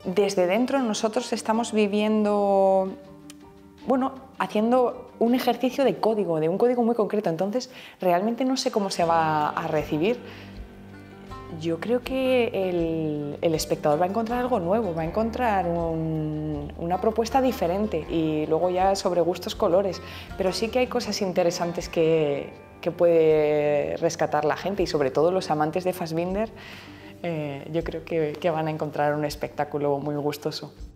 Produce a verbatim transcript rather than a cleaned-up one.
Desde dentro nosotros estamos viviendo, bueno, haciendo un ejercicio de código, de un código muy concreto, entonces realmente no sé cómo se va a recibir. Yo creo que el, el espectador va a encontrar algo nuevo, va a encontrar un, una propuesta diferente y luego ya sobre gustos colores, pero sí que hay cosas interesantes que, que puede rescatar la gente y sobre todo los amantes de Fassbinder, eh, yo creo que, que van a encontrar un espectáculo muy gustoso.